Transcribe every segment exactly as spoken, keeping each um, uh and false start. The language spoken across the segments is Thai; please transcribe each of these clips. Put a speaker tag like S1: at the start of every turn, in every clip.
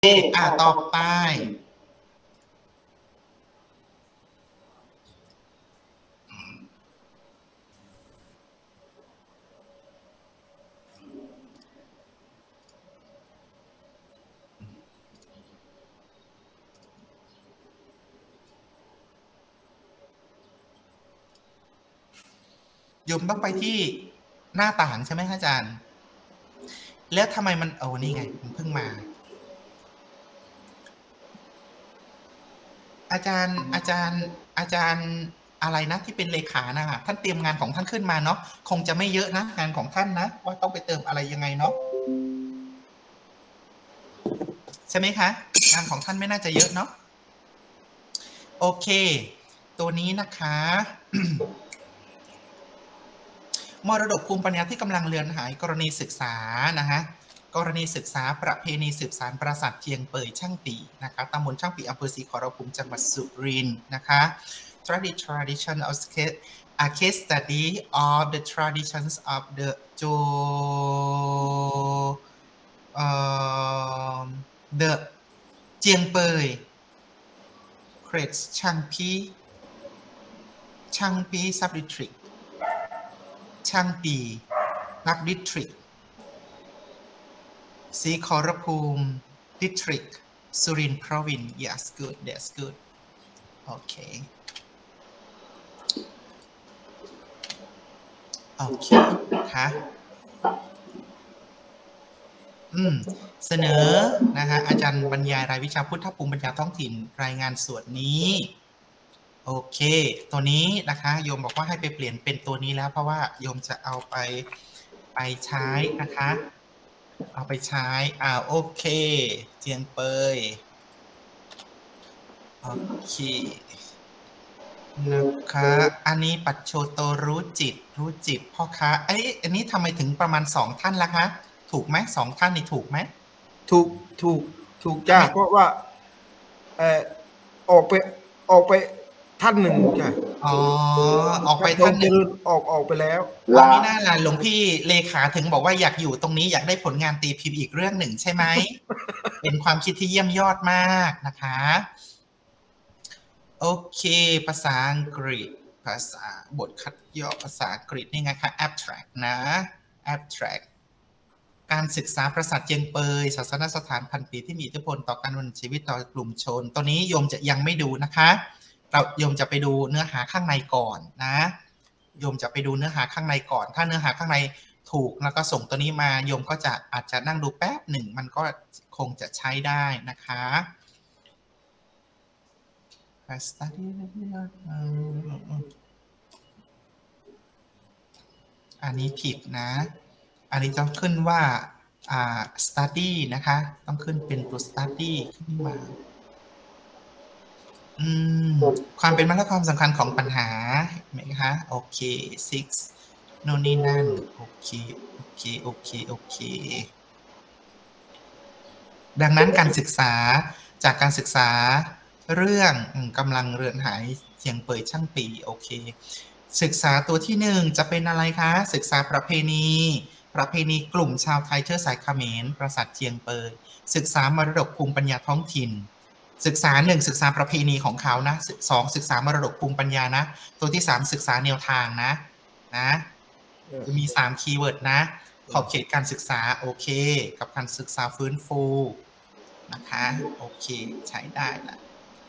S1: อ่ะต่อไปโยมต้องไปที่หน้าต่างใช่ไหมอาจารย์แล้วทำไมมันโอ้นี่ไงมันเพิ่งมาอาจารย์อาจารย์อาจารย์อะไรนะที่เป็นเลขานะท่านเตรียมงานของท่านขึ้นมาเนาะคงจะไม่เยอะนะงานของท่านนะว่าต้องไปเติมอะไรยังไงเนาะใช่ไหมคะงานของท่านไม่น่าจะเยอะเนาะโอเคตัวนี้นะคะมรดกภูมิปัญญาที่กำลังเลือนหายกรณีศึกษานะฮะกรณีศึกษาประเพณีสืบสานปราสาทเจียงเปยช่างปีนะคะตำบลช่างปีอำเภอศรีขอรภูมิจังหวัดสุรินทร์นะคะ tradition of a case study of the traditions of the Jo uh, the เจียงเปย creates ช่างปีช่างปีซับดิทริกช่างปีนับดิทริกศรีขอรภูมิดิทริกสุรินทร์ province yes good that's good โอเคโอเคนะคะอืมเสนอนะคะอาจารย์บรรยายรายวิชาพุทธภูมิปัญญาท้องถิ่นรายงานส่วนนี้โอเคตัวนี้นะคะโยมบอกว่าให้ไปเปลี่ยนเป็นตัวนี้แล้วเพราะว่าโยมจะเอาไปไปใช้นะคะเอาไปใช้อ่าโอเคเจียงเปยโอเคนะคะอันนี้ปัจโชโตรู้จิตรู้จิตพ่อค้าไอ้อันนี้ทำไมถึงประมาณสองท่านล่ะคะถูกไหมสองท่านนี่ถูกไหม
S2: ถูกถูกถูกจ้าเพราะว่าเออออกไปออกไปท่านหนึ่งจ้ะ
S1: อ๋อออกไปท่านหนึ่ง
S2: ออกออกไปแล้ว
S1: ไม่น่าล่ะหลวงพี่เลขาถึงบอกว่าอยากอยู่ตรงนี้อยากได้ผลงานตีพิมพ์อีกเรื่องหนึ่งใช่ไหม เป็นความคิดที่เยี่ยมยอดมากนะคะโอเคภาษาอังกฤษภาษาบทคัดย่อภาษาอังกฤษนี่ไงคะ abstract นะ abstract การศึกษาปราสาทเจียงเปยศาสนสถานพันปีที่มีอิทธิพลต่อการดำเนินชีวิตต่อกลุ่มชนตอนนี้โยมจะยังไม่ดูนะคะเราโยมจะไปดูเนื้อหาข้างในก่อนนะโยมจะไปดูเนื้อหาข้างในก่อนถ้าเนื้อหาข้างในถูกแล้วก็ส่งตัวนี้มาโยมก็จะอาจจะนั่งดูแป๊บหนึ่งมันก็คงจะใช้ได้นะคะ study อันนี้ผิดนะอันนี้ต้องขึ้นว่าอ่า study นะคะต้องขึ้นเป็นตัว study ขึ้นมาอืมความเป็นมาและความสำคัญของปัญหาไหมคะโอเค six โน่นนี่นั่นโอเคโอเคโอเคโอเคดังนั้นการศึกษาจากการศึกษาเรื่องกำลังเรือนหายเจียงเปยช่างปีโอเคศึกษาตัวที่หนึ่งจะเป็นอะไรคะศึกษาประเพณีประเพณีกลุ่มชาวไทยเชื้อสายเขมรปราสาทเจียงเปยศึกษามรดกภูมิปัญญาท้องถิ่นศึกษาหนึ่งศึกษาประเพณีของเขานะสองศึกษามรดกภูมิปัญญานะตัวที่สามศึกษาแนวทางนะนะมีสามคีย์เวิร์ดนะขอบเขตการศึกษาโอเคกับการศึกษาฟื้นฟูนะคะโอเคใช้ได้ละ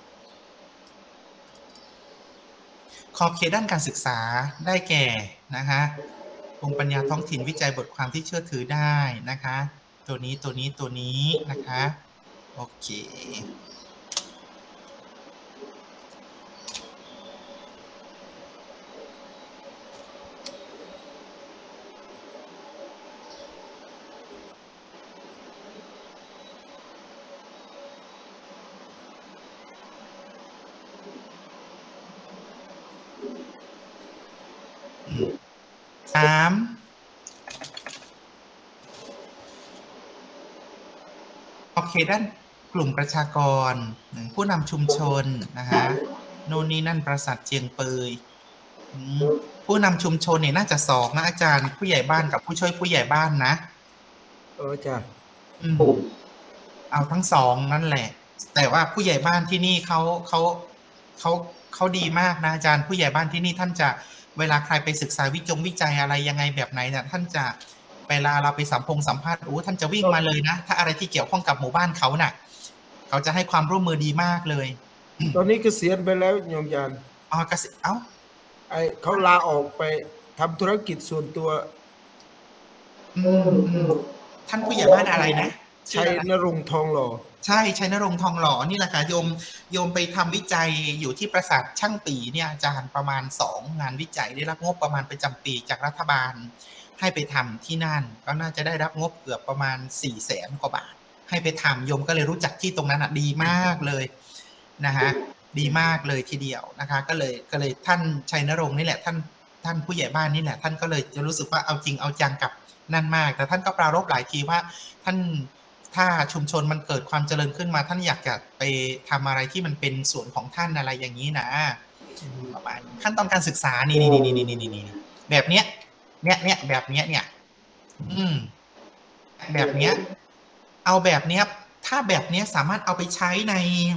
S1: ขอบเขตด้านการศึกษาได้แก่นะคะภูมิปัญญาท้องถิ่นวิจัยบทความที่เชื่อถือได้นะคะตัวนี้ตัวนี้ตัวนี้นะคะโอเคสามโอเคด้านกลุ่มประชากรผู้นำชุมชนนะคะโน่นนี่นั่นปราสาทเจียงเปยผู้นำชุมชนเนี่ยน่าจะสองนะอาจารย์ผู้ใหญ่บ้านกับผู้ช่วยผู้ใหญ่บ้านนะ
S2: เออจ้ะ
S1: อืมเอาทั้งสองนั่นแหละ แต่ว่าผู้ใหญ่บ้านที่นี่เขาเขาเขาเขาดีมากนะอาจารย์ผู้ใหญ่บ้านที่นี่ท่านจะเวลาใครไปศึกษาวิจงวิจัยอะไรยังไงแบบไหนเนี่ยท่านจะเวลาเราไปสัมพงสัมภาษณ์โอ้ท่านจะวิ่งมาเลยนะถ้าอะไรที่เกี่ยวข้องกับหมู่บ้านเขาน่ะเขาจะให้ความร่วมมือดีมากเลย
S2: ตอนนี้เกษียณไปแล้วโยมยาน
S1: อ๋อเกษเอ้า
S2: ไอเขาลาออกไปทำธุรกิจส่วนตัว
S1: อืมอืมท่านผู้ใหญ่บ้านอะไรนะ
S2: ชัยนรงค์ทองหล่อ
S1: ใช่ชัยนรงค์ทองหล่อนี่แหละค่ะโยมโยมไปทำวิจัยอยู่ที่ปราสาทช่างปีเนี่ยอาจารย์ประมาณสองงานวิจัยได้รับงบประมาณประจำปีจากรัฐบาลให้ไปทำที่นั่นก็น่าจะได้รับงบเกือบประมาณสี่แสนกว่าบาทให้ไปทำโยมก็เลยรู้จักที่ตรงนั้นอ่ะดีมากเลยนะฮะดีมากเลยทีเดียวนะคะก็เลยก็เลยท่านชัยนรงค์นี่แหละท่านท่านผู้ใหญ่บ้านนี่แหละท่านก็เลยจะรู้สึกว่าเอาจริงเอาจังกับนั่นมากแต่ท่านก็ปรารภหลายทีว่าท่านถ้าชุมชนมันเกิดความเจริญขึ้นมาท่านอยากจะไปทำอะไรที่มันเป็นส่วนของท่านอะไรอย่างนี้นะประมาณขั้นตอนการศึกษานี่นี่นี่นี่นี่นี่แบบเนี้ยเนี้ยเนี้ยแบบเนี้ยเนี่ยอืมแบบเนี้ยเอาแบบเนี้ยถ้าแบบเนี้ยสามารถเอาไปใช้ใน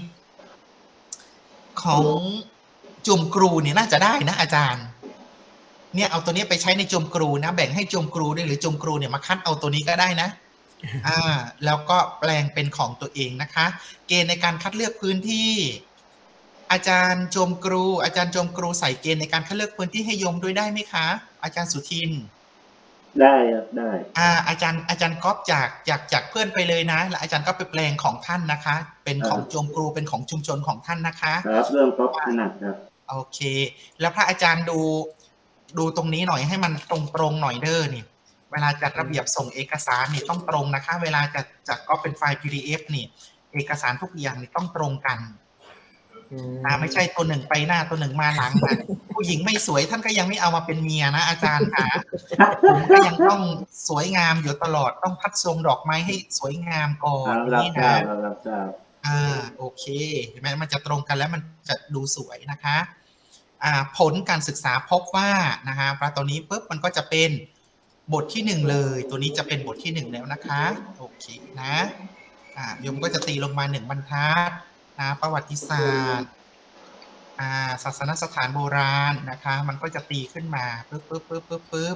S1: ของจุมกรูเนี่ยน่าจะได้นะอาจารย์เนี่ยเอาตัวนี้ไปใช้ในจุมกรูนะแบ่งให้จุมกรูด้วยหรือจุมกรูเนี่ยมาคัดเอาตัวนี้ก็ได้นะอ่าแล้วก็แปลงเป็นของตัวเองนะคะเกณฑ์ในการคัดเลือกพื้นที่อาจารย์โจมกรูอาจารย์โจมกรูใส่เกณฑ์ในการคัดเลือกพื้นที่ให้โยมด้วยได้ไหมคะอาจารย์สุทิน
S3: ได้ครับได้
S1: อ่าอาจารย์อาจารย์ก๊อปจากจากจากเพื่อนไปเลยนะแล้วอาจารย์ก็ไปแปลงของท่านนะคะเป็นของโจมกรูเป็นของชุมชนของท่านนะคะ
S3: ครับเรื่องก๊อปถนัดครับ
S1: โอเคแล้วพระอาจารย์ดูดูตรงนี้หน่อยให้มันตรงๆหน่อยเด้อนี่เวลาจัดระเบียบส่งเอกสารนี่ต้องตรงนะคะเวลาจะจัดก็เป็นไฟล์ พี ดี เอฟ นี่เอกสารทุกอย่างนี่ต้องตรงกันนะไม่ใช่ตัวหนึ่งไปหน้าตัวหนึ่งมาหลังนะผู้หญิงไม่สวยท่านก็ยังไม่เอามาเป็นเมียนะอาจารย์ค่ะผมก็ยังต้องสวยงามอยู่ตลอดต้องพัดทรงดอกไม้ให้สวยงามก่อนนี่นะอ่าโอเคเห็นไหมมันจะตรงกันแล้วมันจะดูสวยนะคะอ่าผลการศึกษาพบว่านะฮะพระตัวนี้ปุ๊บมันก็จะเป็นบทที่หนึ่งเลยตัวนี้จะเป็นบทที่หนึ่งแล้วนะคะโอเคนะอ่าโยมก็จะตีลงมาหนึ่งบรรทัดนะประวัติศาสตร์อ่าศาสนสถานโบราณนะคะมันก็จะตีขึ้นมาปึ๊บปึ๊บปึ๊บปึ๊บปึ๊บ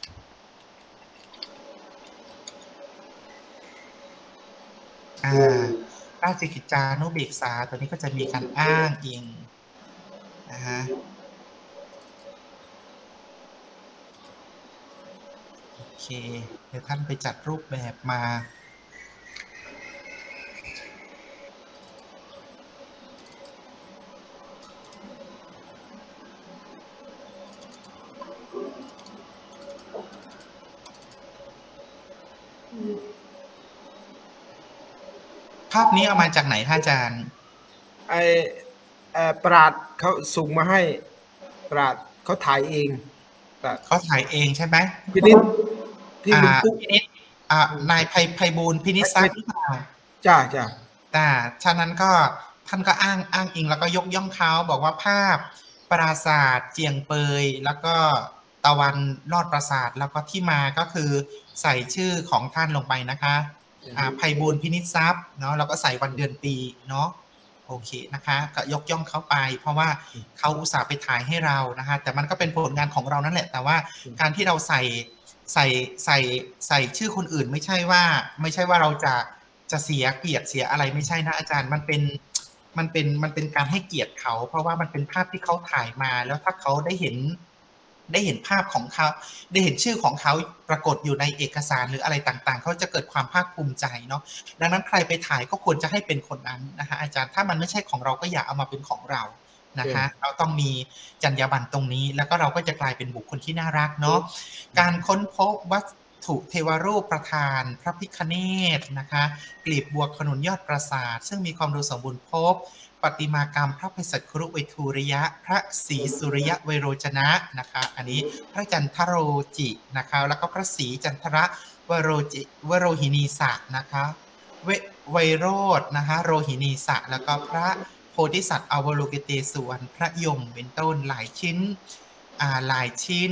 S1: อ่าราชกิจจานุเบกษาตัวนี้ก็จะมีการอ้างอิงนะฮะโอเคเดี๋ยวท่านไปจัดรูปแบบมาภาพนี้เอามาจากไหนท่านอาจารย์
S2: ไอเออปราดเขาส่งมาให้ปราดเขาถ่ายเอง
S1: เขาถ่ายเองใช่ไหม
S2: พินิจที่
S1: ลุงปุ๊กพินิจอ่านายไพไพบูลย์พินิจซักหรือเปล่า
S2: จ้าจ้า
S1: แต่ฉะนั้นก็ท่านก็อ้างอ้างอิงแล้วก็ยกย่องเขาบอกว่าภาพปราสาทเจียงเปยแล้วก็ตะวันลอดปราสาทแล้วก็ที่มาก็คือใส่ชื่อของท่านลงไปนะคะอ่าไพบูลย์พินิจทรัพย์เนาะแล้วก็ใส่วันเดือนปีเนาะโอเคนะคะก็ยกย่องเขาไปเพราะว่าเขาอุตส่าห์ไปถ่ายให้เรานะคะแต่มันก็เป็นผลงานของเรานั่นแหละแต่ว่าการที่เราใส่ใส่ใส่ใส่ชื่อคนอื่นไม่ใช่ว่าไม่ใช่ว่าเราจะจะเสียเกียรติเสียอะไรไม่ใช่นะอาจารย์มันเป็นมันเป็นมันเป็นการให้เกียรติเขาเพราะว่ามันเป็นภาพที่เขาถ่ายมาแล้วถ้าเขาได้เห็นได้เห็นภาพของเขาได้เห็นชื่อของเขาปรากฏอยู่ในเอกสารหรืออะไรต่างๆเขาจะเกิดความภาคภูมิใจเนาะดังนั้นใครไปถ่ายก็ควรจะให้เป็นคนนั้นนะคะอาจารย์ถ้ามันไม่ใช่ของเราก็อย่าเอามาเป็นของเรานะคะเราต้องมีจรรยาบรรณตรงนี้แล้วก็เราก็จะกลายเป็นบุคคลที่น่ารักเนาะการค้นพบวัตถุเทวรูปประธานพระพิฆเนศนะคะกลีบบัวขนุนยอดปราสาทซึ่งมีความดูสมบูรณ์พบปฏิมากรรมพระภิสัชครุเวทูริยะพระศรีสุริยะเวโรจนะนะคะอันนี้พระจันทโรจินะคะแล้วก็พระศรีจันทระวโรจิวโรหินีสะนะคะเวไวโรจน์นะคะโรหินีสะแล้วก็พระโพธิสัตว์อวโลกิเตศวรพระยมเป็นต้นหลายชิ้นอ่าหลายชิ้น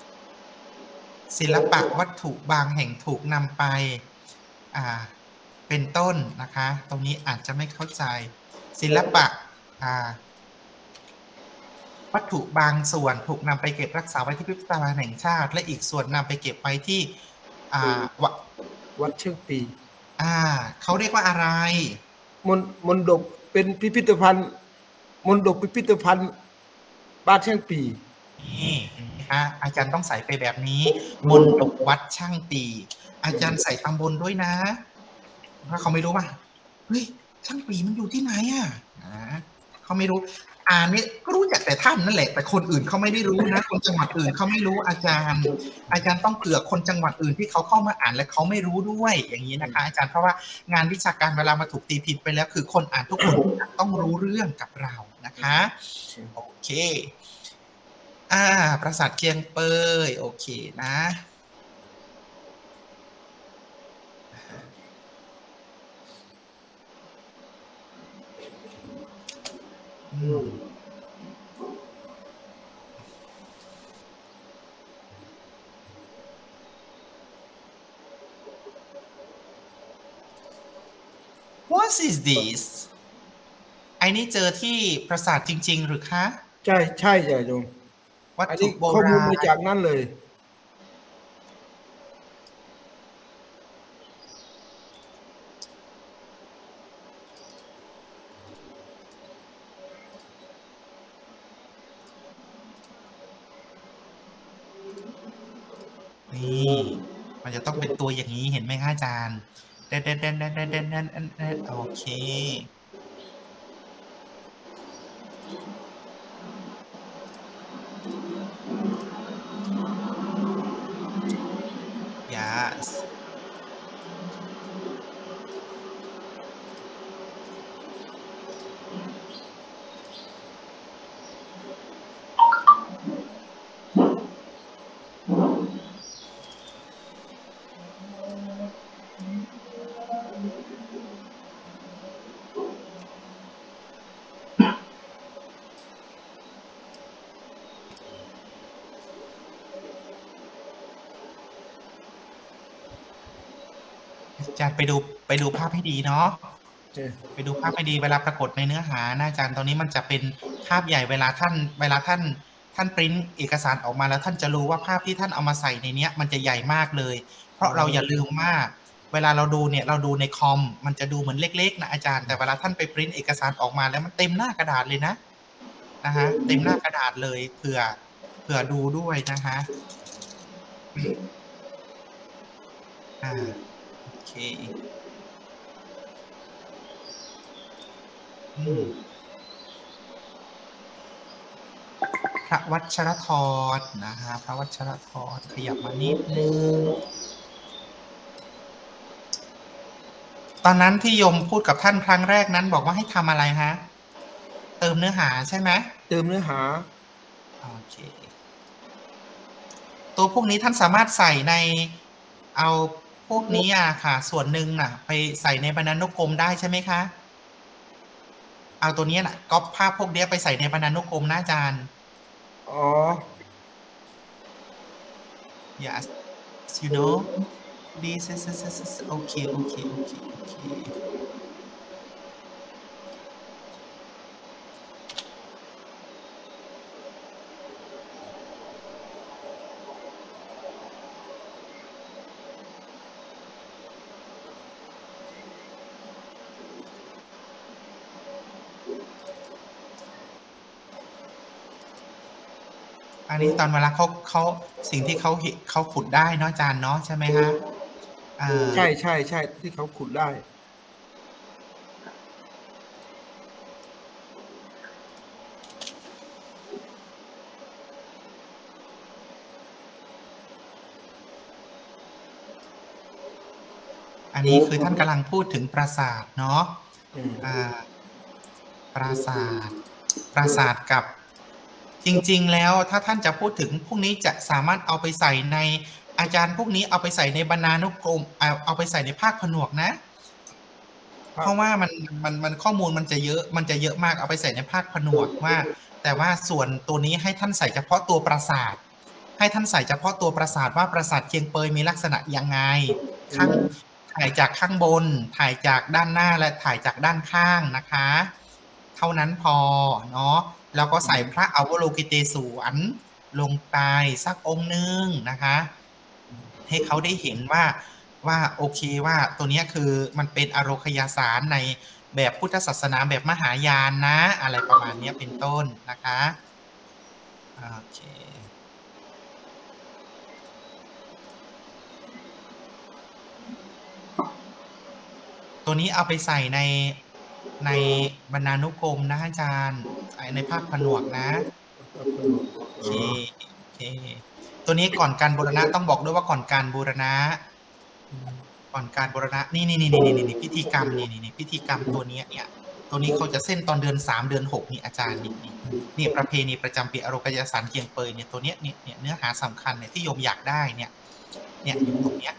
S1: ศิลปะวัตถุบางแห่งถูกนำไปอ่าไปเป็นต้นนะคะ ตรงนี้อาจจะไม่เข้าใจ ศิลปะอ่าวัตถุบางส่วนถูกนำไปเก็บรักษาไว้ที่พิพิธภัณฑ์แห่งชาติ และอีกส่วนนำไปเก็บไว้ที่อ่าวัด
S2: วัดเชียงปี
S1: อ่าเขาเรียกว่าอะไร
S2: มนมนดบเป็นพิพิธภัณฑ์มนดบพิพิธภัณฑ์บ้านเชียงปี
S1: นี่เห็นไหมคะอาจารย์ต้องใส่ไปแบบนี้มนตกวัดช่างปี อาจารย์ใส่ตำบลด้วยนะถ้าเขาไม่รู้ว่าเฮ้ยช่างปีมันอยู่ที่ไหนอ่ะอ่าเขาไม่รู้ อ่านนี่ก็รู้จักแต่ท่านนั่นแหละแต่คนอื่นเขาไม่ได้รู้นะคนจังหวัดอื่นเขาไม่รู้อาจารย์ อาจารย์ต้องเผื่อคนจังหวัดอื่นที่เขาเข้ามาอ่านและเขาไม่รู้ด้วยอย่างนี้นะคะ อาจารย์เพราะว่างานวิชาการเวลามาถูกตีพิมพ์ไปแล้วคือคนอ่านทุกคนต้องรู้เรื่องกับเรานะคะโอเคอ่าปราสาทเคียงเปยโอเคนะอืมWhat is this ไอ้นี่เจอที่ปราสาทจริงๆหรือคะ
S2: ใช่ใช่จ้ะโยม
S1: วัต
S2: อัน
S1: ถุ
S2: นี้
S1: โบ
S2: ข้อมู
S1: รา
S2: ล
S1: ณ
S2: มาจากนั่นเลย
S1: นี่มันจะต้องเป็นตัวอย่างนี้เห็นไหมคะอาจารย์เดนเดนเดนเดนเดนเดนเดนเดนเดนโอเค yes อาจารย์ไปดูไปดูภาพให้ดีเนาะ ไปดูภาพให้ดีเวลาปรากฏในเนื้อหานะอาจารย์ตอนนี้มันจะเป็นภาพใหญ่เวลาท่านเวลาท่านท่านปริ้นเอกสารออกมาแล้วท่านจะรู้ว่าภาพที่ท่านเอามาใส่ในเนี้ยมันจะใหญ่มากเลย เพราะเราอย่าลืมว่าเวลาเราดูเนี่ยเราดูในคอมมันจะดูเหมือนเล็กๆนะอาจารย์แต่เวลาท่านไปปริ้นเอกสารออกมาแล้วมันเต็มหน้ากระดาษเลยนะนะฮะเต็มหน้ากระดาษเลยเผื่อเผื่อดูด้วยนะคะอ่าโอเคพระวัชรธรนะฮะพระวัชรธรขยับมานิดนึงตอนนั้นที่โยมพูดกับท่านครั้งแรกนั้นบอกว่าให้ทำอะไรฮะเติมเนื้อหาใช่ไหม
S2: เติมเนื้อหา
S1: โอเคตัวพวกนี้ท่านสามารถใส่ในเอาพวกนี้อ่ะค่ะส่วนหนึ่งน่ะไปใส่ในบรรณานุกรมได้ใช่ไหมคะเอาตัวนี้น่ะก๊อปภาพพวกนี้ไปใส่ในบรรณานุกรมนะอาจารย์
S2: อ๋อ
S1: yes you know this is okay okay okay okay อันนี้ตอนเวลาเขาเขาสิ่งที่เขาเขาขุดได้เนาะอาจารย์เนาะใช่ไหมฮะ
S2: ใช่ใช่ใช่ที่เขาขุดได้
S1: อันนี้คือท่านกำลังพูดถึงปราสาทเนาะอ่าปราสาทปราสาทกับจริงๆแล้วถ้าท่านจะพูดถึงพวกนี้จะสามารถเอาไปใส่ในอาจารย์พวกนี้เอาไปใส่ในบรรณานุกรมเอาเอาไปใส่ในภาคผนวกนะเพราะว่ามันมันมันข้อมูลมันจะเยอะมันจะเยอะมากเอาไปใส่ในภาคผนวกว่าแต่ว่าส่วนตัวนี้ให้ท่านใส่เฉพาะตัวปราสาทให้ท่านใส่เฉพาะตัวปราสาทว่าปราสาทเคียงเปยมีลักษณะยังไงข้างถ่ายจากข้างบนถ่ายจากด้านหน้าและถ่ายจากด้านข้างนะคะเท่านั้นพอเนาะแล้วก็ใส่พระอวโลกิเตศวรลงไปสักองค์นึงนะคะให้เขาได้เห็นว่าว่าโอเคว่าตัวนี้คือมันเป็นอโรคยสารในแบบพุทธศาสนาแบบมหายานนะอะไรประมาณนี้เป็นต้นนะคะโอเคตัวนี้เอาไปใส่ในในบรรณานุกรมนะอาจารย์ในภาคผนวกนะโอเคโอเคตัวนี้ก่อนการบูรณะต้องบอกด้วยว่าก่อนการบูรณะก่อนการบูรณะนี่นี่นี่นี่นี่พิธีกรรมนี่นี่พิธีกรรมตัวนี้เนี่ยตัวนี้เขาจะเส้นตอนเดือนสามเดือนหกนี่อาจารย์นี่นี่นี่ประเพณีประจำปีอโรคยสารเกียงเปยเนี่ยตัวเนี้ยเนี่ยเนี่ยเนื้อหาสำคัญเนี่ยที่โยมอยากได้เนี่ยเนี่ยอยู่ตรงเนี้ย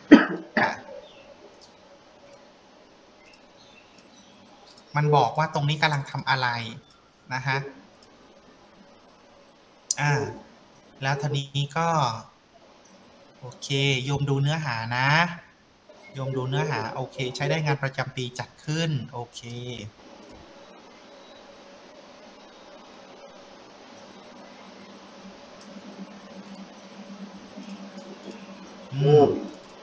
S1: มันบอกว่าตรงนี้กำลังทำอะไรนะฮะอ่าแล้วทีนี้ก็โอเคโยมดูเนื้อหานะโยมดูเนื้อหาโอเคใช้ได้งานประจำปีจัดขึ้นโอเคอืม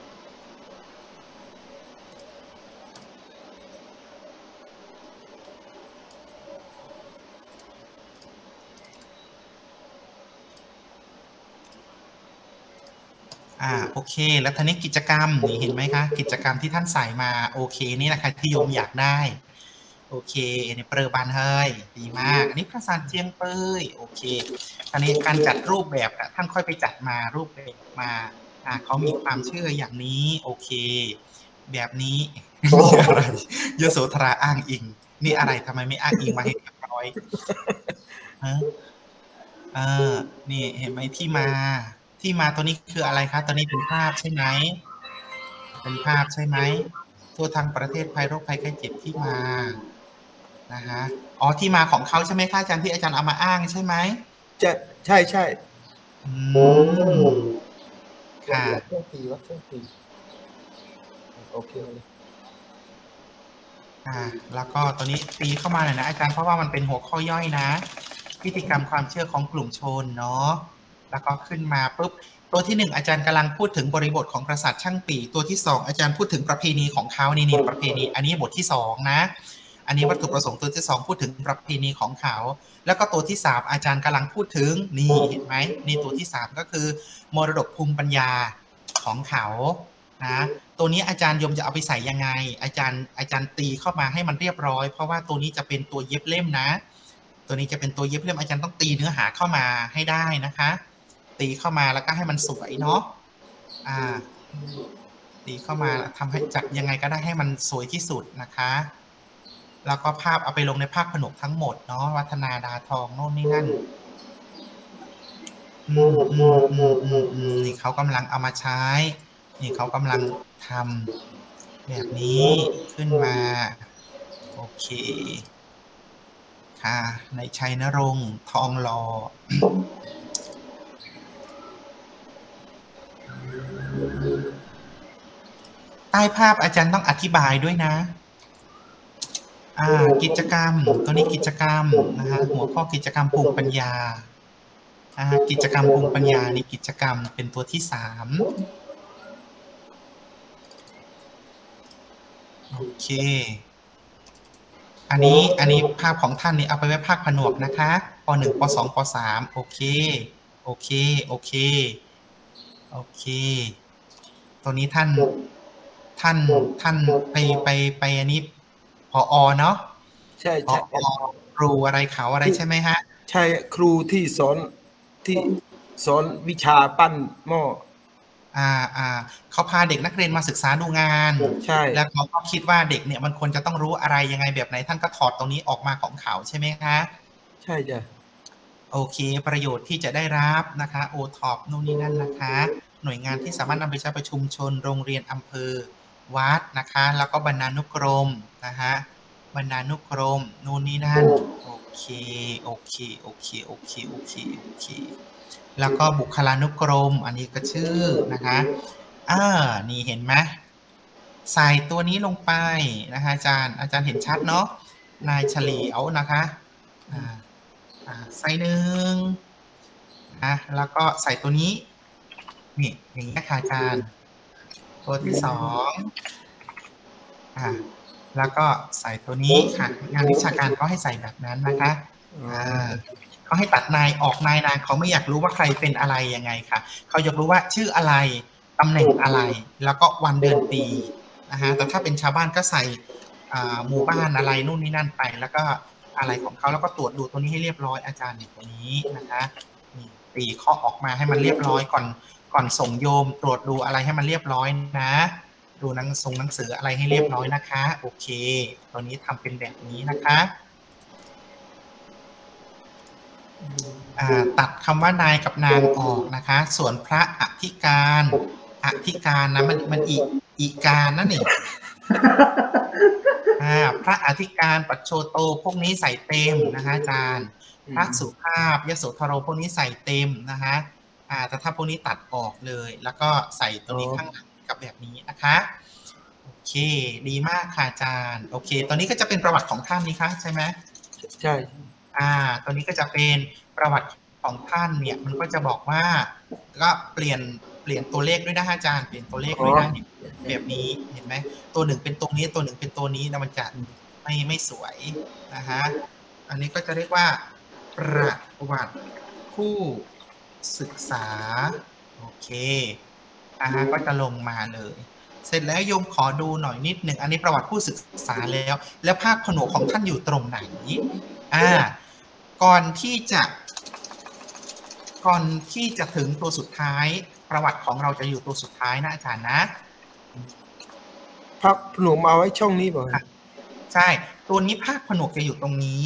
S1: อ่าโอเคแล้วทีนี้กิจกรรมนี่เห็นไหมคะกิจกรรมที่ท่านใส่มาโอเคนี่แหละค่ะที่โยมอยากได้โอเคในเปรบานเฮ้ยดีมากอันนี้พระสารเจียงเปยโอเคอันนี้การจัดรูปแบบท่านค่อยไปจัดมารูปแบบมาอ่าเขามีความเชื่ออย่างนี้โอเคแบบนี้นี่อะไรยโสธราอ้างอิงนี่อะไรทำไมไม่อ้างอิงมาให้เรียบร้อยฮะเออนี่เห็นไหมที่มาที่มาตัวนี้คืออะไรคะตัวนี้เป็นภาพใช่ไหมเป็นภาพใช่ไหมทั่วทั้งประเทศภัยโรคภัยไข้เจ็บที่มานะฮะอ๋อที่มาของเขาใช่ไหมคะอาจารย์ที่อาจารย์เอามาอ้างใช่ไหม
S2: จะใช่ใช่
S1: อืมค่ะ
S2: วัดเครื่องตีวัดเครื่องตีโอเค
S1: อ่าแล้วก็ตัวนี้ตีเข้ามาหน่อยนะอาจารย์เพราะว่ามันเป็นหัวข้อย่อยนะพิธีกรรมความเชื่อของกลุ่มชนเนาะแล้วก็ขึ้นมาปุ๊บตัวที่หนึ่งอาจารย์กำลังพูดถึงบริบทของกษัตริย์ช่างปีตัวที่สองอาจารย์พูดถึงประเพณีของเขานี่นี่ประเพณีอันนี้บทที่สองนะอันนี้วัตถุประสงค์ตัวที่สองพูดถึงประเพณีของเขาแล้วก็ตัวที่สามอาจารย์กำลังพูดถึงนี่เห็นไหมนี่ตัวที่สามก็คือมรดกภูมิปัญญาของเขานะตัวนี้อาจารย์ยมจะเอาไปใส่ยังไงอาจารย์อาจารย์ตีเข้ามาให้มันเรียบร้อยเพราะว่าตัวนี้จะเป็นตัวเย็บเล่มนะตัวนี้จะเป็นตัวเย็บเล่มอาจารย์ต้องตีเนื้อหาเข้ามาให้ได้นะคะตีเข้ามาแล้วก็ให้มันสวยเนาะอ่าตีเข้ามาทำให้จัดยังไงก็ได้ให้มันสวยที่สุดนะคะแล้วก็ภาพเอาไปลงในภาคผนวกทั้งหมดเนาะวัฒนาดาทองโน่นนี่นั่นอืมอืมอืมอืมอืมนี่เขากำลังเอามาใช้นี่เขากำลังทำแบบนี้ขึ้นมาโอเคค่ะในชัยนรงค์ทองหล่อใต้ภาพอาจารย์ต้องอธิบายด้วยนะอ่ากิจกรรมตัวนี้กิจกรรมนะคะหัวข้อกิจกรรมภูมิปัญญาอ่ากิจกรรมภูมิปัญญานี่กิจกรรมเป็นตัวที่สามโอเคอันนี้อันนี้ภาพของท่านนี่เอาไปไว้ภาคผนวกนะคะปหนึ่งปสองปสามโอเคโอเคโอเคโอเคตัวนี้ท่านท่านท่านไปไปไปอันนี้ผอ.เนาะ
S2: ใช่ใช่
S1: ครูอะไรเขาอะไรใช่ไหมฮะ
S2: ใช่ครูที่สอนที่สอนวิชาปั้นหม้อ
S1: อ่าอ่าเขาพาเด็กนักเรียนมาศึกษาดูงาน
S2: ใช่
S1: แล้วเขาก็คิดว่าเด็กเนี่ยมันควรจะต้องรู้อะไรยังไงแบบไหนท่านก็ถอดตรงนี้ออกมาของเขาใช่ไหมคะ
S2: ใช่จ้ะ
S1: โอเคประโยชน์ที่จะได้รับนะคะโอท็อปนู่นนี่นั่นนะคะหน่วยงานที่สามารถนำไปใช้ประชุมชนโรงเรียนอำเภอวัดนะคะแล้วก็บรรณานุกรมนะคะบรรณานุกรมนู่นนี่นั่นโอเคโอเคโอเคโอเคโอเคโอเคแล้วก็บุคลานุกรมอันนี้ก็ชื่อนะคะอ่านี่เห็นไหมใส่ตัวนี้ลงไปนะคะอาจารย์อาจารย์เห็นชัดเนาะนายเฉลียวนะคะอ่าอ่าใส่หนึ่งนะแล้วก็ใส่ตัวนี้นี่อย่างนี้ค่ะอาจารย์ตัวที่สองอ่าแล้วก็ใส่ตัวนี้ค่ะงานวิชาการเขาให้ใส่แบบนั้นนะคะอ่าเขาให้ตัดนายออกนายนางเขาไม่อยากรู้ว่าใครเป็นอะไรยังไงค่ะเขาอยากรู้ว่าชื่ออะไรตำแหน่งอะไรแล้วก็วันเดือนปีนะฮะแต่ถ้าเป็นชาวบ้านก็ใส่หมู่บ้านอะไรนู่นนี่นั่นไปแล้วก็อะไรของเขาแล้วก็ตรวจดูตัวนี้ให้เรียบร้อยอาจารย์เนี่ยตัวนี้นะคะนี่ตีข้อออกมาให้มันเรียบร้อยก่อนก่อนส่งโยมตรวจดูอะไรให้มันเรียบร้อยนะดูหนังส่งหนังสืออะไรให้เรียบร้อยนะคะโอเคตัวนี้ทำเป็นแบบนี้นะคะตัดคำว่านายกับนางออกนะคะส่วนพระอธิการอธิการนะมันมันอีอีการนั่นเองพระอธิการปัจโชโตพวกนี้ใส่เต็มนะคะอาจารย์พระสุภาพยโสธโรพวกนี้ใส่เต็มนะคะอ่าแต่ถ้าพวกนี้ตัดออกเลยแล้วก็ใส่ตัวนี้ข้างหลังกับแบบนี้นะคะโอเคดีมากค่ะอาจารย์โอเคตอนนี้ก็จะเป็นประวัติของท่านนี้ค่ะใช่ไหม
S2: ใช่
S1: อ่าตอนนี้ก็จะเป็นประวัติของท่านเนี่ยมันก็จะบอกว่าก็เปลี่ยนเปลี่ยนตัวเลขด้วยนะอาจารย์เปลี่ยนตัวเลขด้วยนะแบบนี้เห็นไหมตัวหนึ่งเป็นตรงนี้ตัวหนึ่งเป็นตัวนี้นะมันจะไม่ไม่สวยนะฮะอันนี้ก็จะเรียกว่าประวัติผู้ศึกษาโอเคอ่าฮะก็จะลงมาเลยเสร็จแล้วโยมขอดูหน่อยนิดหนึ่งอันนี้ประวัติผู้ศึกษาแล้วแล้วภาคผนวกของท่านอยู่ตรงไหนอ่าก่อนที่จะก่อนที่จะถึงตัวสุดท้ายประวัติของเราจะอยู่ตัวสุดท้ายนะอาจารย์นะ
S2: ภาคผนวกมาไว้ช่องนี้บ่อย
S1: ใช่ตัวนี้ภาคผนวกจะอยู่ตรงนี้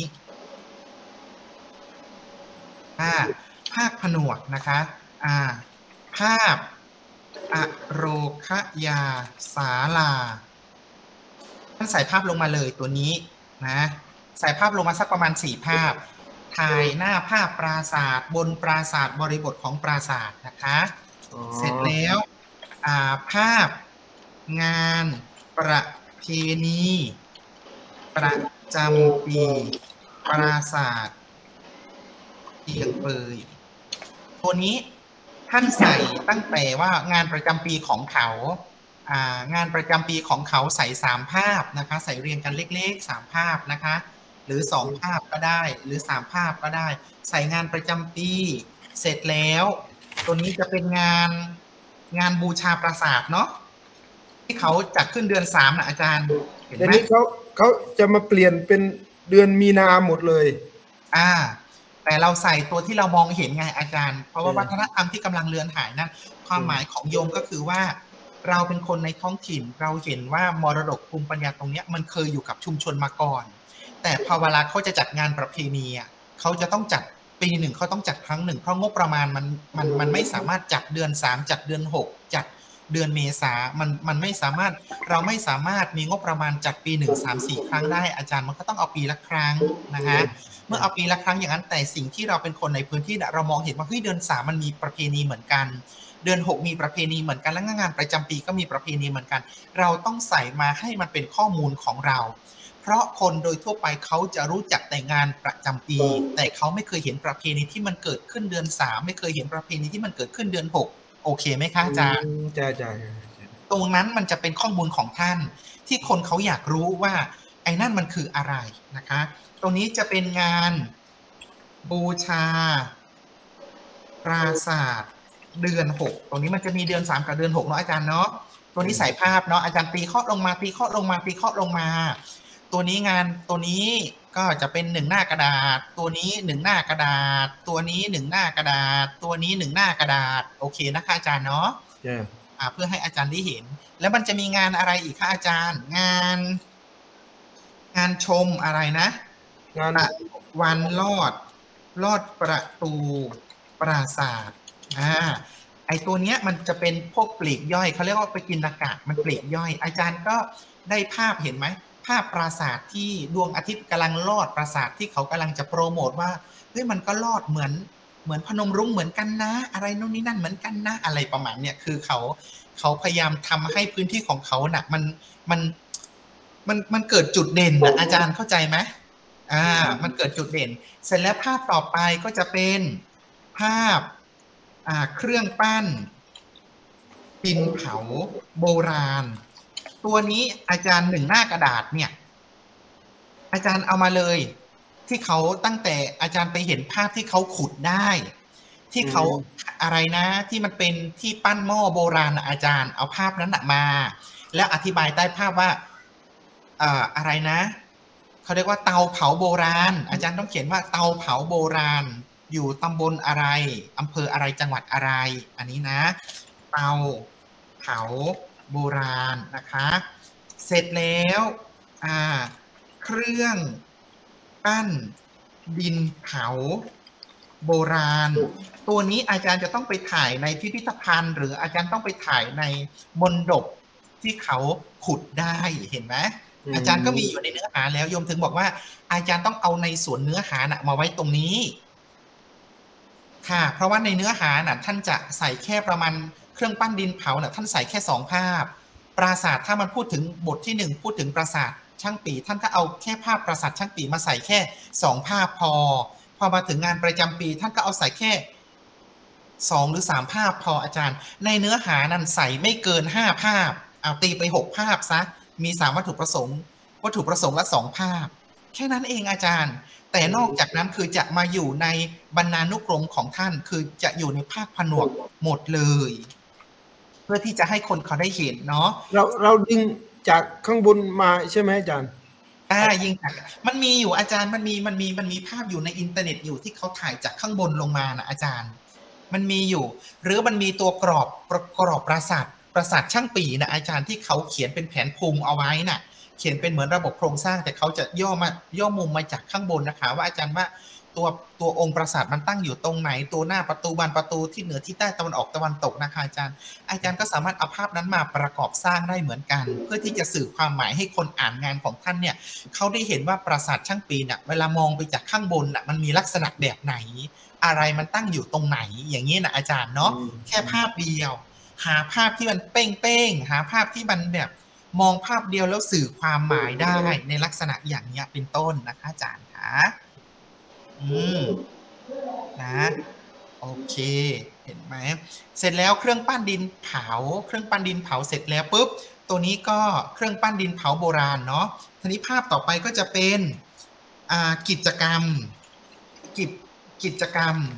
S1: อ่าภาคผนวกนะคะอ่าภาพอโรคยาศาลาท่านใส่ภาพลงมาเลยตัวนี้นะใส่ภาพลงมาสักประมาณสี่ภาพถ่ายหน้าภาพปราสาทบนปราสาทบริบทของปราสาทนะคะเสร็จแล้วภาพงานประเพณีประจำปีปราสาทเอียงเปยตัวนี้ท่านใส่ตั้งแต่ว่างานประจำปีของเขางานประจำปีของเขาใส่สามภาพนะคะใส่เรียงกันเล็กๆสามภาพนะคะหรือสองภาพก็ได้หรือสามภาพก็ได้ใส่งานประจำปีเสร็จแล้วตัวนี้จะเป็นงานงานบูชาปราสาทเนาะที่เขาจัดขึ้นเดือนสามนะอาจารย์
S2: เห็นไหมนี้เขาเขาจะมาเปลี่ยนเป็นเดือนมีนาหมดเลย
S1: อ่าแต่เราใส่ตัวที่เรามองเห็นไงอาจารย์เพราะว่าวัฒนธรรมที่กำลังเลือนหายนั่นความหมายของโยมก็คือว่าเราเป็นคนในท้องถิ่นเราเห็นว่ามรดกภูมิปัญญาตรงนี้มันเคยอยู่กับชุมชนมาก่อนแต่พอเวลาเขาจะจัดงานประเพณีอ่ะเขาจะต้องจัดปีหนึ่งเขาต้องจัดครั้งหนึ่งเพราะงบประมาณมันมันมันไม่สามารถจัดเดือนสามจัดเดือนหกจัดเดือนเมษามันมันไม่สามารถเราไม่สามารถมีงบประมาณจัดปีหนึ่งสามสี่ครั้งได้อาจารย์มันก็ต้องเอาปีละครั้งนะฮะเมื่อเอาปีละครั้งอย่างนั้นแต่สิ่งที่เราเป็นคนในพื้นที่เรามองเห็นว่าเฮ้ยเดือนสามมันมีประเพณีเหมือนกันเดือนหกมีประเพณีเหมือนกันและงานประจำปีก็มีประเพณีเหมือนกันเราต้องใส่มาให้มันเป็นข้อมูลของเราเพราะคนโดยทั่วไปเขาจะรู้จักแต่งานประจำปีแต่เขาไม่เคยเห็นประเพณีที่มันเกิดขึ้นเดือนสามไม่เคยเห็นประเพณีที่มันเกิดขึ้นเดือนหกโอเคไหมคะอาจารย์
S2: ใช่ใช่
S1: ตรงนั้นมันจะเป็นข้อมูลของท่านที่คนเขาอยากรู้ว่าไอ้นั่นมันคืออะไรนะคะตรงนี้จะเป็นงานบูชาปราสาทเดือนหกตรงนี้มันจะมีเดือนสามกับเดือนหกเนาะอาจารย์เนาะตัวนี้ใส่ภาพเนาะอาจารย์ตีเคาะลงมาตีเคาะลงมาตีเคาะลงมาตัวนี้งานตัวนี้ก็จะเป็นหนึ่งหน้ากระดาษตัวนี้หนึ่งหน้ากระดาษตัวนี้หนึ่งหน้ากระดาษตัวนี้หนึ่งหน้ากระดาษโอเคนะคะอาจารย์เนาะอ่าเพื่อให้อาจารย์ได้เห็นแล้วมันจะมีงานอะไรอีกคะอาจารย์งานงานชมอะไรนะ
S2: งาน
S1: วันลอดลอดประตูปราสาทอ่าไอตัวเนี้ยมันจะเป็นพวกปลีกย่อยเขาเรียกว่าไปกินอากาศมันปลีกย่อยอาจารย์ก็ได้ภาพเห็นไหมภาพปราสาทที่ดวงอาทิตย์กำลังลอดปราสาทที่เขากำลังจะโปรโมทว่าเฮ้ยมันก็ลอดเหมือนเหมือนพนมรุ้งเหมือนกันนะอะไรโน่นนี่นั่นเหมือนกันนะอะไรประมาณเนี้ยคือเขาเขาพยายามทำให้พื้นที่ของเขาน่ะมันมันมันมันเกิดจุดเด่นนะอาจารย์เข้าใจไหมอ่ามันเกิดจุดเด่นเสร็จแล้วภาพต่อไปก็จะเป็นภาพอ่าเครื่องปั้นดินเผาโบราณตัวนี้อาจารย์หนึ่งหน้ากระดาษเนี่ยอาจารย์เอามาเลยที่เขาตั้งแต่อาจารย์ไปเห็นภาพที่เขาขุดได้ที่เขาอะไรนะที่มันเป็นที่ปั้นหม้อโบราณอาจารย์เอาภาพนั้นมาแล้วอธิบายใต้ภาพว่าอ่าอะไรนะเขาเรียกว่าเตาเผาโบราณอาจารย์ต้องเขียนว่าเตาเผาโบราณอยู่ตำบลอะไรอำเภออะไรจังหวัดอะไรอันนี้นะเตาเผาโบราณนะคะเสร็จแล้วอ่าเครื่องปั้นดินเผาโบราณตัวนี้อาจารย์จะต้องไปถ่ายในพิพิธภัณฑ์หรืออาจารย์ต้องไปถ่ายในมณฑปที่เขาขุดได้เห็นไหมอาจารย์ก็มีอยู่ในเนื้อหาแล้วโยมถึงบอกว่าอาจารย์ต้องเอาในส่วนเนื้อหานะมาไว้ตรงนี้ค่ะเพราะว่าในเนื้อหาน่ะท่านจะใส่แค่ประมาณเครื่องปั้นดินเผาน่ะท่านใส่แค่สองภาพปราสาทถ้ามันพูดถึงบทที่หนึ่งพูดถึงปราสาทช่างปีท่านก็เอาแค่ภาพปราสาทช่างปีมาใส่แค่สองภาพพอพอมาถึงงานประจำปีท่านก็เอาใส่แค่สองหรือสามภาพพออาจารย์ในเนื้อหานั้นใส่ไม่เกินห้าภาพเอาตีไปหกภาพซะมีสามวัตถุประสงค์วัตถุประสงค์ละสองภาพแค่นั้นเองอาจารย์แต่นอกจากนั้นคือจะมาอยู่ในบรรณานุกรมของท่านคือจะอยู่ในภาคผนวกหมดเลยเพื่อที่จะให้คนเขาได้เห็นเนาะ
S2: เราเราดึงจากข้างบนมาใช่ไหมอาจารย์
S1: อ่ายิงจากมันมีอยู่อาจารย์มันมีมันมีมันมีภาพอยู่ในอินเทอร์เน็ตอยู่ที่เขาถ่ายจากข้างบนลงมานะอาจารย์มันมีอยู่หรือมันมีตัวกรอบกรอบปราสาทปราสาทช่างปีนะอาจารย์ที่เขาเขียนเป็นแผนภูมิเอาไว้น่ะเขียนเป็นเหมือนระบบโครงสร้างแต่เขาจะย่อมาย่อมุมมาจากข้างบนนะคะว่าอาจารย์ว่าตัวตัวองค์ปราสาทมันตั้งอยู่ตรงไหนตัวหน้าประตูบานประตูที่เหนือที่ใต้ตะวันออกตะวันตกนะคะอาจารย์อาจารย์ก็สามารถเอาภาพนั้นมาประกอบสร้างได้เหมือนกันเพื่อที่จะสื่อความหมายให้คนอ่านงานของท่านเนี่ยเขาได้เห็นว่าปราสาทช่างปีน่ะเวลามองไปจากข้างบนน่ะมันมีลักษณะแบบไหนอะไรมันตั้งอยู่ตรงไหนอย่างนี้นะอาจารย์เนาะแค่ภาพเดียวหาภาพที่มันเป้งๆหาภาพที่มันแบบมองภาพเดียวแล้วสื่อความหมายได้ในลักษณะอย่างนี้เป็นต้นนะคะอาจารย์คะอืมนะโอเคเห็นไหมเสร็จแล้วเครื่องปั้นดินเผาเครื่องปั้นดินเผาเสร็จแล้วปุ๊บตัวนี้ก็เครื่องปั้นดินเผาโบราณเนาะทีนี้ภาพต่อไปก็จะเป็นอ่ากิจกรรมกิจกิจกรรม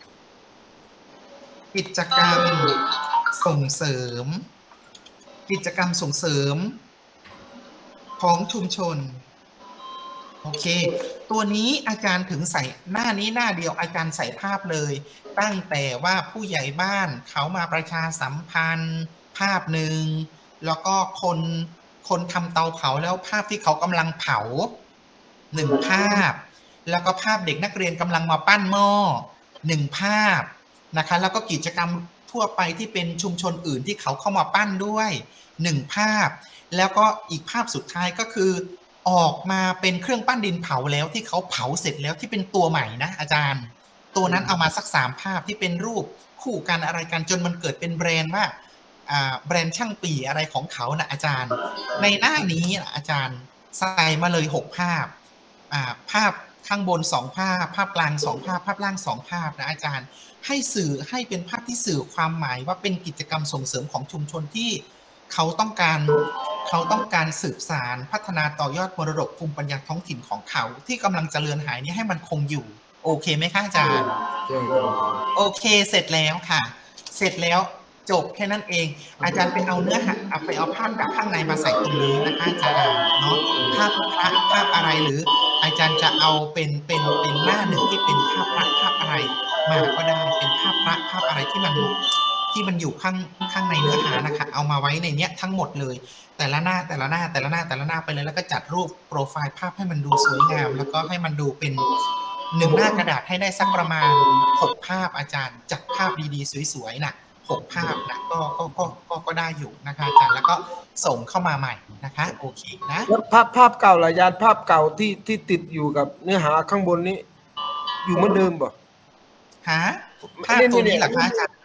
S1: กิจกรรมส่งเสริมกิจกรรมส่งเสริมของชุมชนโอเคตัวนี้อาจารย์ถึงใส่หน้านี้หน้าเดียวอาจารย์ใส่ภาพเลยตั้งแต่ว่าผู้ใหญ่บ้านเขามาประชาสัมพันธ์ภาพหนึ่งแล้วก็คนคนทำเตาเผาแล้วภาพที่เขากำลังเผาหนึ่งภาพแล้วก็ภาพเด็กนักเรียนกำลังมาปั้นหม้อหนึ่งภาพนะคะแล้วก็กิจกรรมทั่วไปที่เป็นชุมชนอื่นที่เขาเข้ามาปั้นด้วยหนึ่งภาพแล้วก็อีกภาพสุดท้ายก็คือออกมาเป็นเครื่องปั้นดินเผาแล้วที่เขาเผาเสร็จแล้วที่เป็นตัวใหม่นะอาจารย์ตัวนั้นเอามาสักสามภาพที่เป็นรูปคู่กันอะไรกันจนมันเกิดเป็นแบรนด์ว่าอ่าแบรนด์ช่างปีอะไรของเขานะอาจารย์ในหน้านี้นะอาจารย์ใส่มาเลยหกภาพอ่าภาพข้างบนสองภาพภาพกลางสองภาพภาพล่างสองภาพนะอาจารย์ให้สื่อให้เป็นภาพที่สื่อความหมายว่าเป็นกิจกรรมส่งเสริมของชุมชนที่เขาต้องการเขาต้องการสืบสานพัฒนาต่อยอดมรดกภูมิปัญญาท้องถิ่นของเขาที่กำลังเจริญหายนี้ให้มันคงอยู่โอเคไหมคะอาจารย์โอเคเสร็จแล้วค่ะเสร็จแล้วจบแค่นั้นเองอาจารย์ไปเอาเนื้อหาไปเอาภาพจากข้างในมาใส่ตรงนี้นะคะอาจารย์เนาะภาพพระภาพอะไรหรืออาจารย์จะเอาเป็นเป็นเป็นหน้าหนึ่งที่เป็นภาพพระภาพอะไรมาก็ได้เป็นภาพพระภาพอะไรที่มันที่มันอยู่ข้างข้างในเนื้อหานะคะเอามาไว้ในเนี้ยทั้งหมดเลยแต่ละหน้าแต่ละหน้าแต่ละหน้าแต่ละหน้าไปเลยแล้วก็จัดรูปโปรไฟล์ภาพให้มันดูสวยงามแล้วก็ให้มันดูเป็นหนึ่งหน้ากระดาษให้ได้สักประมาณหกภาพอาจารย์จัดภาพดีๆสวยๆนะหกภาพนะก็ก็ก็ก็ก็ได้อยู่นะคะอาจารย์แล้วก็ส่งเข้ามาใหม่นะคะโอเคนะ
S2: แล้วภาพภาพเก่าล่ะอาจารย์ภาพเก่าที่ที่ติดอยู่กับเนื้อหาข้างบนนี้อยู่เหมือนเดิมป่ะ
S1: ฮะภาพตัวนี้เหรอคะอาจารย์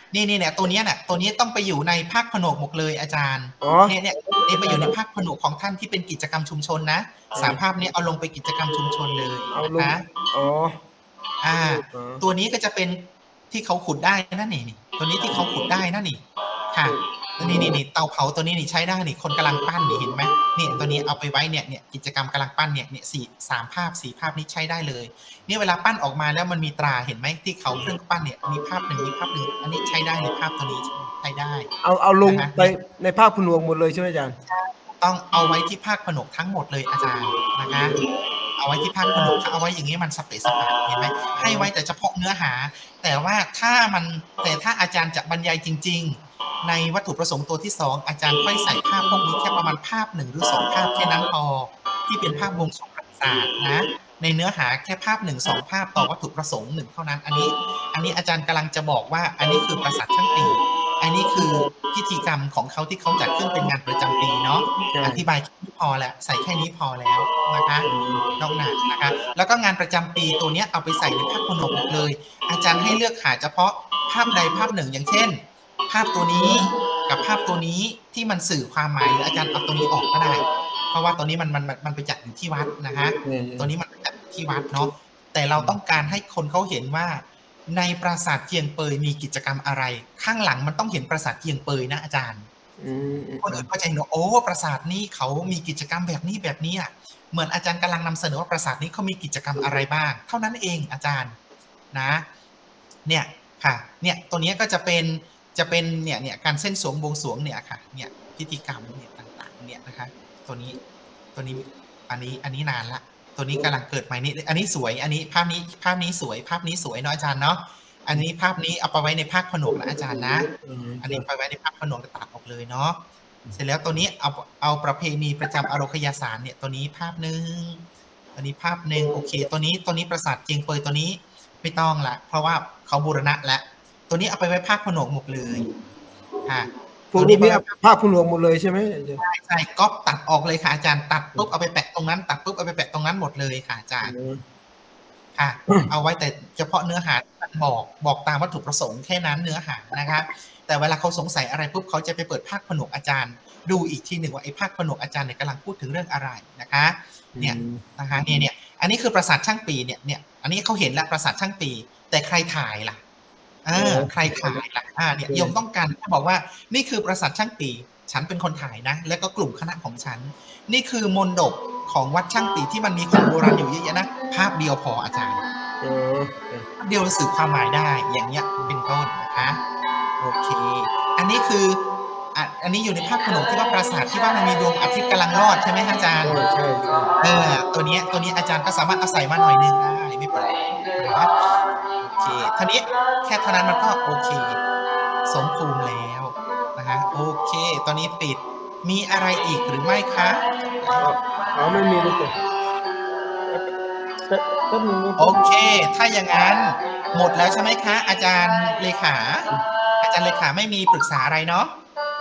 S1: นี่นี่เนี่ยตัวเนี้ยน่ะตัวนี้ต้องไปอยู่ในภาคผนวกหมดเลยอาจารย์
S2: อ๋อ
S1: เนี่ยเนี่ยนี่ไปอยู่ในภาคผนวกของท่านที่เป็นกิจกรรมชุมชนนะสามภาพนี้เอาลงไปกิจกรรมชุมชนเลย
S2: เอา
S1: นะ
S2: ลง
S1: คะ
S2: อ๋อ
S1: อ่า
S2: อ๋อ
S1: ตัวนี้ก็จะเป็นที่เขาขุดได้นั่นนี่นี่ตัวนี้ที่เขาขุดได้นั่นนี่ค่ะนี่นี่นี่เตาเผาตัวนี้นี่ใช้ได้นี่คนกำลังปั้นนี่เห็นไหมเนี่ยตัวนี้เอาไปไว้เนี่ยเนี่ยกิจกรรมกำลังปั้นเนี่ยเนี่ยสี่สามภาพสี่ภาพนี้ใช้ได้เลยเนี่ยเวลาปั้นออกมาแล้วมันมีตราเห็นไหมที่เขาเครื่องปั้นเนี่ยมีภาพหนึ่งมีภาพหนึ่งอันนี้ใช้ได้ในภาพตัวนี้ใช้ได้
S2: เอาเอาลง
S1: นะคะ
S2: ไปในภาคผนวกหมดเลยใช่ไหมอาจารย์
S1: ต้องเอาไว้ที่ภาคผนวกทั้งหมดเลยอาจารย์นะคะเอาไว้ที่ภาคผนวกถ้าเอาไว้อย่างนี้มันสเปซสปะเห็นไหมให้ไว้แต่เฉพาะเนื้อหา แต่ว่าถ้ามันแต่ถ้าอาจารย์จะบรรยายจริง ๆ ในวัตถุประสงค์ตัวที่สองอาจารย์ค่อยใส่ภาพพวกนี้แค่ประมาณภาพหนึ่งหรือสองภาพแค่นั้นพอที่เป็นภาพวงสองประสาทนะในเนื้อหาแค่ภาพหนึ่งสองภาพต่อวัตถุประสงค์หนึ่งเท่านั้นอันนี้ อันนี้อาจารย์กำลังจะบอกว่าอันนี้คือปราสาทช่างปีอันนี้คือพิธีกรรมของเขาที่เขาจัดขึ้นเป็นงานประจำปีเนาะ
S2: ใช่
S1: อธิบายแค่นี้พอแล้วใส่แค่นี้พอแล้วนะคะนอกหนานะคะแล้วก็งานประจำปีตัวเนี้ยเอาไปใส่ในภาพผนวกหมดเลย อาจารย์ให้เลือกหาเฉพาะภาพใดภาพหนึ่งอย่างเช่น ภาพตัวนี้กับภาพตัวนี้ที่มันสื่อความหมายหรืออาจารย์เอาตัวนี้ออกก็ได้ เพราะว่าตัวนี้มันมันมันไปจัดอยู่ที่วัดนะคะ
S2: เนี่ย
S1: ตัวนี้มันไปจัดที่วัดเนาะแต่เราต้องการให้คนเขาเห็นว่า ในปราสาทเจียงเปยมีกิจกรรมอะไร ข้างหลังมันต้องเห็นปราสาทเจียงเปยนะอาจารย์
S2: อืมอืม
S1: คนอื่นก็จะเห็นว่าโอ้ปราสาทนี้เขามีกิจกรรมแบบนี้แบบนี้อ่ะเหมือนอาจารย์กำลังนำเสนอว่าปราสาทนี้เขามีกิจกรรมอะไรบ้าง เท่านั้นเองอาจารย์นะเนี่ยค่ะเนี่ยตัวนี้ก็จะเป็นจะเป็นเนี่ยเนี่ยการเส้นสวงบวงสรวงเนี่ยค่ะเนี่ยพิธีกรรมเนี่ยต่างๆเนี่ยนะคะตัวนี้ตัวนี้อันนี้อันนี้นานละตัวนี้กำลังเกิดใหม่นี่อันนี้สวยอันนี้ภาพนี้ภาพนี้สวยภาพนี้สวยเนาะอาจารย์เนาะอันนี้ภาพนี้เอาไปไว้ในภาคผนวกนะอาจารย์นะ
S2: อืม
S1: อันนี้ไปไว้ในภาพผนวกตัดออกเลยเนาะ เสร็จแล้วตัวนี้เอาเอาประเพณีประจำอโรคยาสารเนี่ยตัวนี้ภาพหนึ่งตัวนี้ภาพหนึ่งโอเค ตัวนี้ตัวนี้ปราสาทเจียงเปยตัวนี้ไม่ต้องละเพราะว่าเขาบูรณะแล้วตัวนี้เอาไปไว้ภาคผนวกหมดเลยค่ะ
S2: พวกนี้มีภาคผนวกหมดเลยใช่ไหมอาจารย์
S1: ใช่ใช่ก๊อปตัดออกเลยค่ะอาจารย์ตัดปุ๊บเอาไปแปะตรงนั้นตัดปุ๊บเอาไปแปะตรงนั้นหมดเลยค่ะอาจารย์
S2: อืม
S1: ค่ะ เอาไว้แต่เฉพาะเนื้อหาที่มันบอกบอกตามวัตถุประสงค์แค่นั้นเนื้อหานะคะแต่เวลาเขาสงสัยอะไรปุ๊บเขาจะไปเปิดภาคผนวกอาจารย์ ดูอีกทีหนึ่งว่าไอ้ภาคผนวกอาจารย์เนี่ยกำลังพูดถึงเรื่องอะไรนะคะเนี่ยนะคะเนี่ยเนี่ยอันนี้คือปราสาทช่างปีเนี่ยเนี่ยอันนี้เขาเห็นแล้วปราสาทช่างปี แต่ใครถ่ายล่ะอ่าใครถ่ายล่ะอ่าเนี่ยโยมต้องการบอกว่านี่คือปราสาทช่างปี ฉันเป็นคนถ่ายนะ แล้วก็กลุ่มคณะของฉัน นี่คือมนดบของวัดช่างปีที่มันมีของโบราณอยู่เยอะแยะนะภาพเดียวพออาจารย์
S2: เออ
S1: ภาพเดียวสื่อความหมายได้อย่างเงี้ยเป็นต้นนะคะโอเค อันนี้คืออ่ะอันนี้อยู่ในภาพผนวกที่ว่าปราสาทที่ว่ามันมีดวงอาทิตย์กำลังรอดใช่ไหมอาจารย์
S2: ใช่ใช่ใช่
S1: เออตัวนี้ตัวนี้อาจารย์ก็สามารถเอาใส่มาหน่อยนึงได้ไม่เป็นไรนะโอเคท่านี้แค่เท่านั้นมันก็โอเค สมภูมิแล้วนะคะโอเค ตอนนี้ปิดมีอะไรอีกหรือไม่คะ
S2: อ๋อไม่มีเลยจ้ะแป๊บแป๊บนึงนะ
S1: โอเค ถ้าอย่างนั้นหมดแล้วใช่ไหมคะ อาจารย์เลขา อาจารย์เลขาไม่มีปรึกษาอะไรเนาะ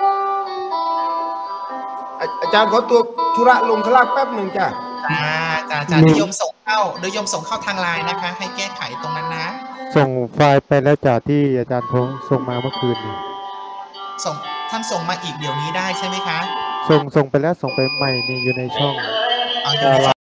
S2: อาอาจารย์ขอตัวธุระลงข้างล่างแป๊บหนึ่งจ้ะ
S1: อ่าอาจารย์อาจารย์เดี๋ยวยมส่งเข้าเดี๋ยวยมส่งเข้าทางไลน์นะคะ ให้แก้ไขตรงนั้นนะ
S4: ส่งไฟล์ไปแล้วจากที่อาจารย์โทรส่งมาเมื่อคืนนี่
S1: ส่งท่านส่งมาอีกเดี๋ยวนี้ได้ใช่ไหมคะ
S4: ส่งส่งไปแล้วส่งไปใหม่นี่อยู่ในช่อง
S1: เอาอยู่ใน